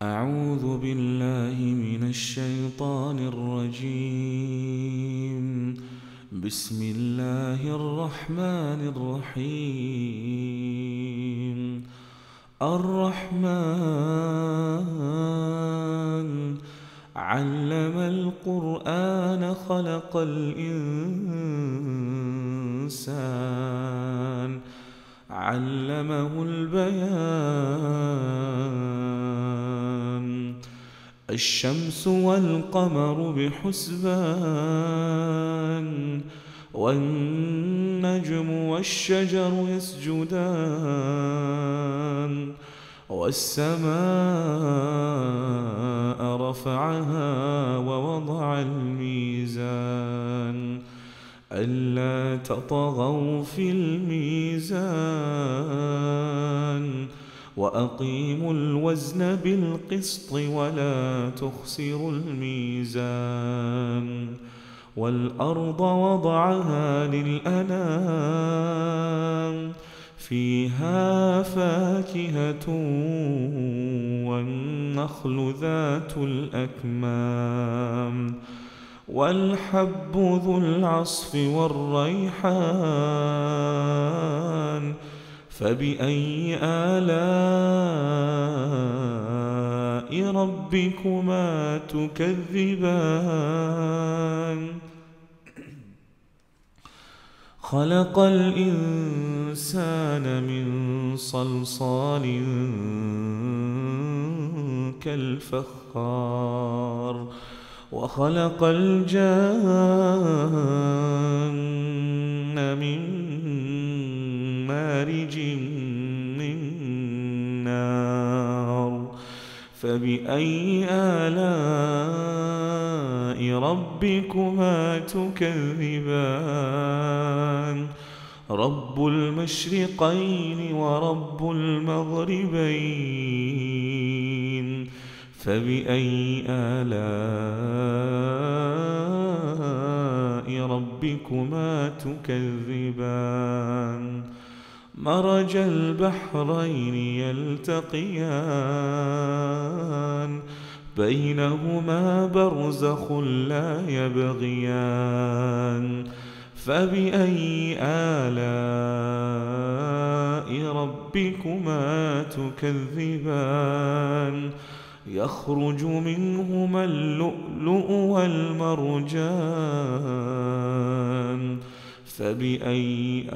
أعوذ بالله من الشيطان الرجيم. بسم الله الرحمن الرحيم. الرحمن علم القرآن خلق الإنسان علمه البيان. الشمس والقمر بحسبان والنجم والشجر يسجدان والسماء رفعها ووضع الميزان ألا تطغوا في الميزان وأقيموا الوزن بالقسط ولا تخسروا الميزان. والأرض وضعها للأنام فيها فاكهة والنخل ذات الأكمام والحب ذو العصف والريحان. فبأي آلاء ربكما تكذبان؟ خلق الإنسان من صلصال كالفخار وخلق الجان من مارج من نار. فبأي آلاء ربكما تكذبان؟ رب المشرقين ورب المغربين. فبأي آلاء ربكما تكذبان؟ مرج البحرين يلتقيان بينهما برزخ لا يبغيان. فبأي آلاء ربكما تكذبان؟ يخرج منهما اللؤلؤ والمرجان. فبأي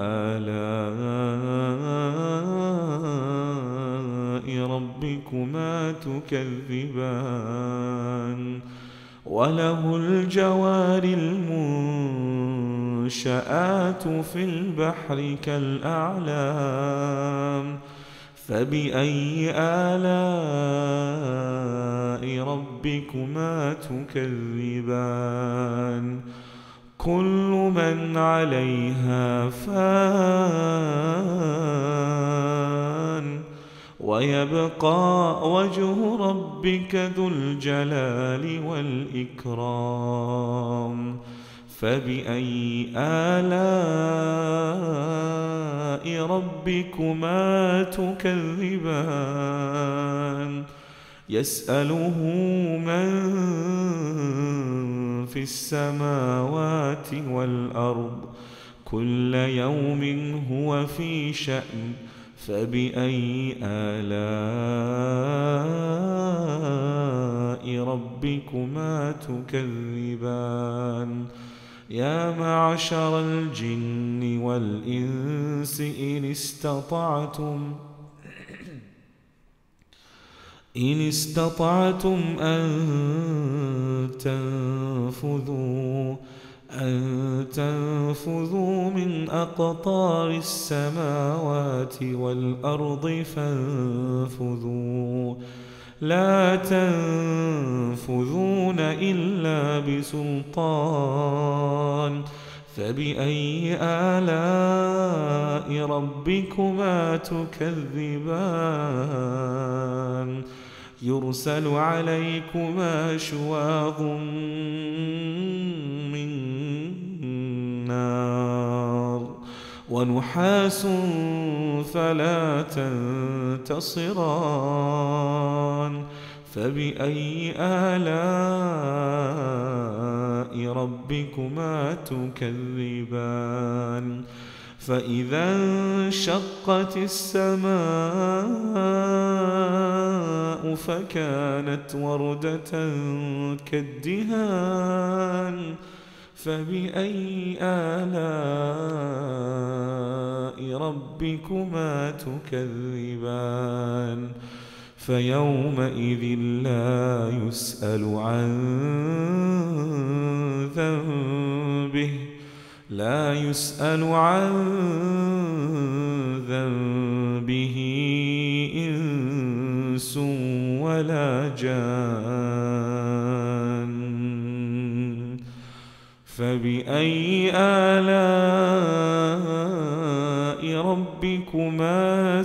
آلاء ربكما تكذبان؟ وله الجوار المنشآت في البحر كالأعلام. فبأي آلاء ربكما تكذبان؟ كل من عليها فان ويبقى وجه ربك ذو الجلال والإكرام. فبأي آلاء ربكما تكذبان؟ يسأله من في السماوات والأرض كل يوم هو في شأن. فبأي آلاء ربكما تكذبان؟ يا معشر الجن والإنس إن استطعتم أن تنفذوا من أقطار السماوات والأرض فانفذوا لا تنفذون إلا بسلطان. فبأي آلاء ربكما تكذبان؟ يرسل عليكما شواظ من نار ونحاس فلا تنتصران. فبأي آلاء ربكما تكذبان فإذا انشقت السماء فكانت وردة كالدهان فبأي آلاء ربكما تكذبان فيومئذ لا يسأل عن ذنبه إنس ولا جان فبأي آلاء ربكما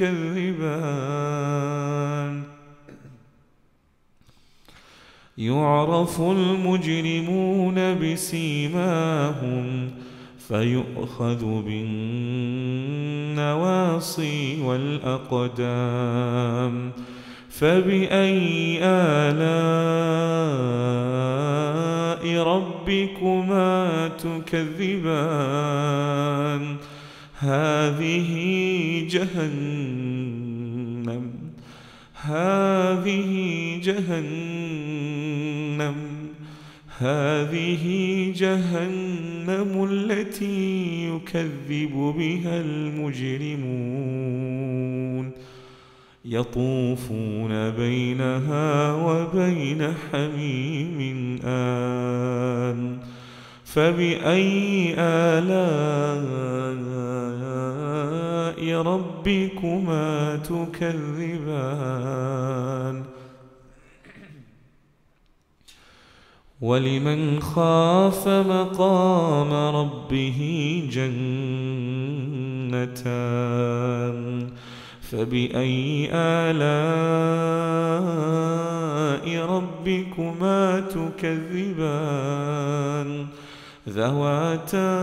تكذبان يعرف المجرمون بسيماهم فيؤخذ بالنواصي والأقدام فبأي آلاء ربكما تكذبان هذه جهنم التي يكذب بها المجرمون يطوفون بينها وبين حميم آن فبأي آلاء ربكما تكذبان ولمن خاف مقام ربه جنتان فبأي آلاء ربكما تكذبان ذواتا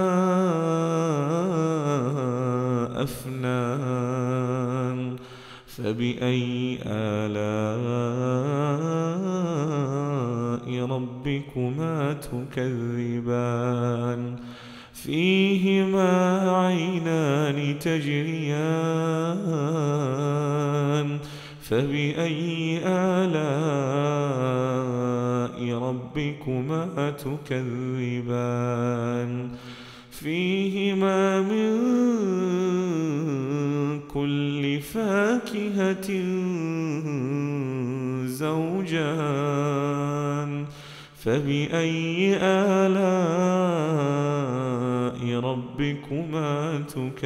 أفنان فبأي آلاء ربكما تكذبان فيهما عينان تجريان فبأي آلاء ربكما تكذبان فيهما من كل فاكهة زوجان فبأي آلاء ربكما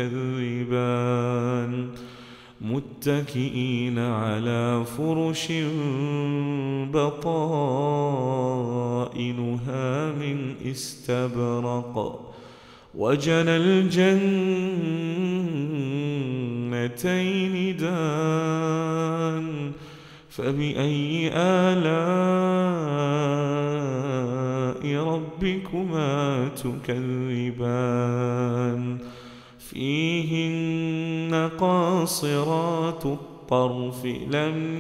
تكذبان متكئين على فرش بطائنها من استبرق وجنى الجنتين دان فبأي آلاء ربكما تكذبان فيهن قاصرات الطرف لم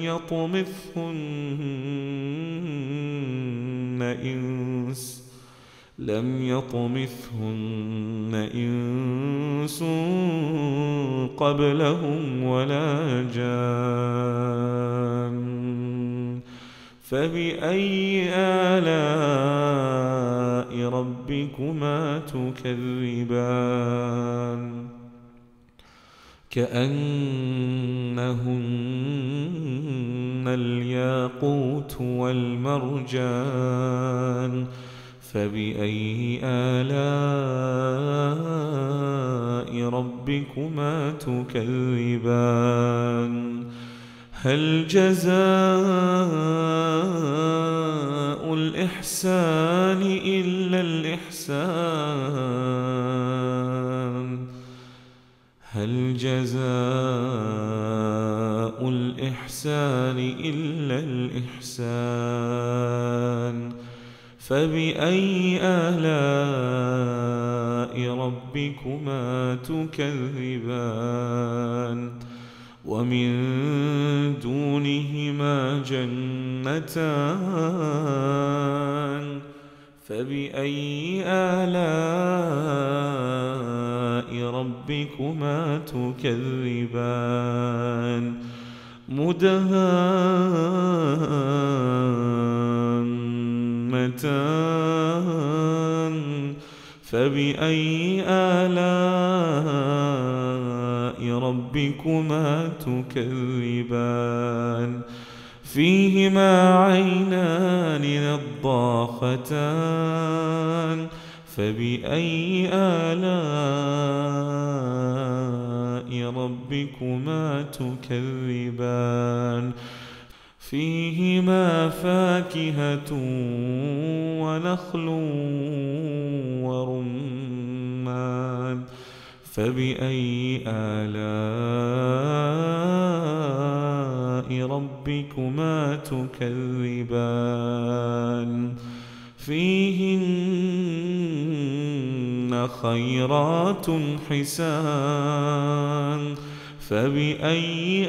يطمثهن إنس قبلهم ولا جان فبأي آلاء ربكما تكذبان كأنهن الياقوت والمرجان فبأي آلاء ربكما تكذبان هل جزاء الإحسان إلا الإحسان هل جزاء الإحسان إلا الإحسان فبأي آلاء ربكما تكذبان ومن دونهما جنتان فبأي آلاء ربكما تكذبان مدهامتان فبأي آلاء ربكما تكذبان فيهما عينان نضاختان فبأي آلاء ربكما تكذبان فيهما فاكهة ونخل ورمان فبأي آلاء ربكما تكذبان فيهن خيرات حسان فبأي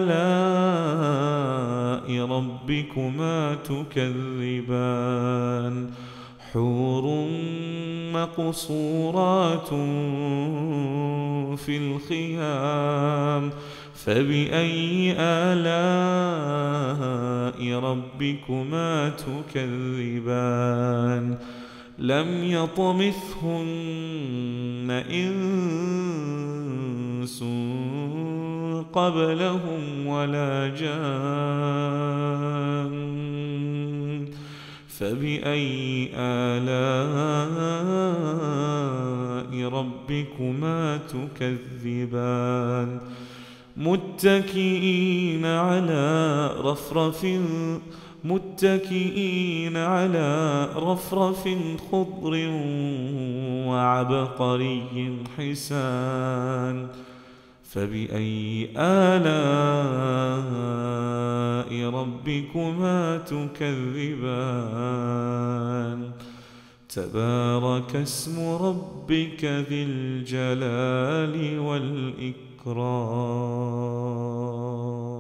آلاء ربكما تكذبان حور مقصورات في الخيام فبأي آلاء ربكما تكذبان لم يطمثهن إنس قبلهم ولا جان فبأي آلاء ربكما تكذبان متكئين على رفرف خضر وعبقري حسان فبأي آلاء ربكما تكذبان تبارك اسم ربك ذي الجلال والإكرام